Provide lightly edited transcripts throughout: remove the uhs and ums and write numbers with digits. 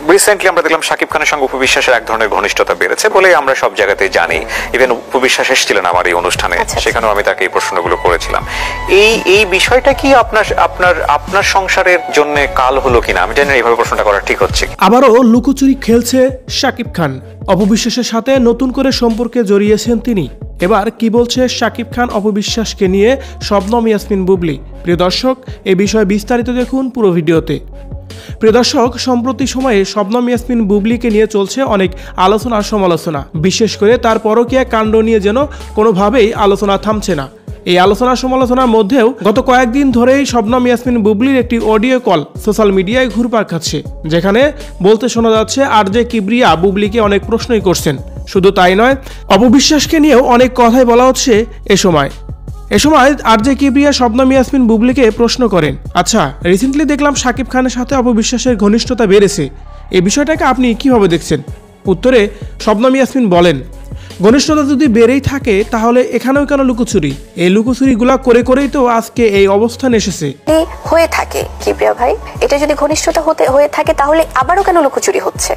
Recently আমরা দেখলাম শাকিব খানের সঙ্গে অপু বিশ্বাসের এক ধরনের ঘনিষ্ঠতা বেড়েছে বলে আমরা সব জায়গাতে জানি। ইভেন অপু বিশ্বাস এসেছিলেন আমার এই অনুষ্ঠানে, সেখানেও আমি তাকে এই প্রশ্নগুলো করেছিলাম। এই বিষয়টা কি আপনার সংসারের জন্য কাল হলো কিনা আমি জানি না, এইভাবে প্রশ্নটা করা ঠিক হচ্ছে। আবারও লুকোচুরি খেলছে শাকিব খান। অপু বিশ্বাসের সাথে নতুন করে সম্পর্কে জড়িয়েছেন তিনি। এবার কি বলছে শাকিব খান অপু বিশ্বাসকে নিয়ে শবনম ইয়াসমিন বুবলি? প্রিয় দর্শক, এই বিষয়ে বিস্তারিত দেখুন পুরো ভিডিওতে। প্রিয় দর্শক, সম্প্রতি সময়ে শবনম ইয়াসমিন বুবলিকে নিয়ে চলছে অনেক আলোচনা সমালোচনা। বিশেষ করে তার পরকীয়া কাণ্ড নিয়ে যেন কোনোভাবেই আলোচনা থামছে না। এই আলোচনা সমালোচনার মধ্যেও গত কয়েকদিন ধরেই শবনম ইয়াসমিন বুবলির একটি অডিও কল সোশ্যাল মিডিয়ায় ঘুরপাক খাচ্ছে, যেখানে বলতে শোনা যাচ্ছে আরজে কিবরিয়া বুবলিকে অনেক প্রশ্নই করছেন। শুধু তাই নয়, অপু বিশ্বাসকে নিয়েও অনেক কথাই বলা হচ্ছে এ সময় আরজে কিবরিয়া শবনম ইয়াসমিন বুবলিকে প্রশ্ন করেন, আচ্ছা, রিসেন্টলি দেখলাম শাকিব খানের সাথে অপু বিশ্বাসের ঘনিষ্ঠতা বেড়েছে, এই বিষয়টাকে আপনি কিভাবে দেখছেন? উত্তরে শবনম ইয়াসমিন বলেন, ঘনিষ্ঠতা যদি বেড়েই থাকে তাহলে এখানেও কেন লুকোচুরি? এই লুকোচুরিগুলা করে করেই তো আজকে এই অবস্থান এসেছে। হয়ে থাকে কিবরিয়া ভাই, এটা যদি ঘনিষ্ঠতা হয়ে থাকে তাহলে আবারও কেন লুকোচুরি হচ্ছে?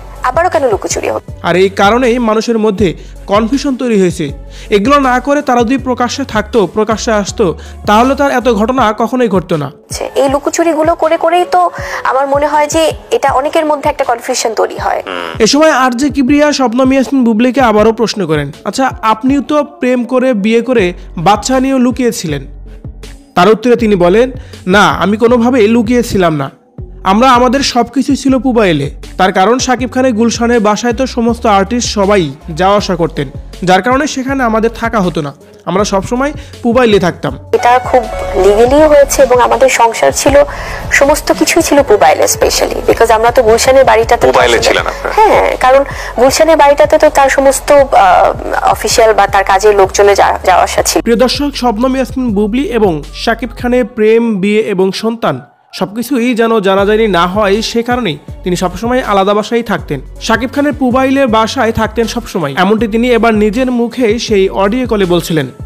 আর এই কারণেই মানুষের মধ্যে কনফিউশন তৈরি হয়েছে। এগুলো না করে তারা যদি প্রকাশ্যে আসতো তাহলে তার এত ঘটনা কখনোই ঘটতো না। এই লুকোচুরিগুলো করে করেই তো আমার মনে হয় যে এটা অনেকের মধ্যে একটা কনফিউশন তৈরি হয়। এ সময় আরজে কিবরিয়া শবনম ইয়াসমিন বুবলিকে আবারও প্রশ্ন করেন, আচ্ছা, আপনিও তো প্রেম করে বিয়ে করে বাচ্চা নিয়েও লুকিয়েছিলেন। তার উত্তরে তিনি বলেন, না, আমি কোনোভাবেই লুকিয়েছিলাম না, আমাদের সবকিছু ছিল মোবাইলে। তার কারণ শাকিব খানের গুলশানের বাসায় তো সমস্ত আর্টিস্ট সবাই যাওয়া আসা করতেন, যার কারণে সেখানে আমাদের থাকা হতো না, আমরা সবসময় মোবাইলে থাকতাম। এটা খুব লিগ্যালি হয়েছে এবং আমাদের সংসার ছিল, সমস্ত কিছুই ছিল মোবাইলে, স্পেশালি বিকজ আমরা তো গুলশানের বাড়িটাতে মোবাইলে ছিলাম। হ্যাঁ, কারণ গুলশানের বাড়িটাতে তো তার সমস্ত অফিসিয়াল বা তার কাজের লোকজনে যাওয়া আসা ছিল। প্রিয় দর্শক, শবনম ইয়াসমিন বুবলি এবং শাকিব খানের প্রেম, বিয়ে এবং সন্তান সবকিছুই যেন জানাজানি না হয়, সে কারণেই তিনি সবসময় আলাদা বাসায় থাকতেন। শাকিব খানের মোবাইলের বাসায় থাকতেন সবসময়, এমনটি তিনি এবার নিজের মুখেই সেই অডিও কলে বলছিলেন।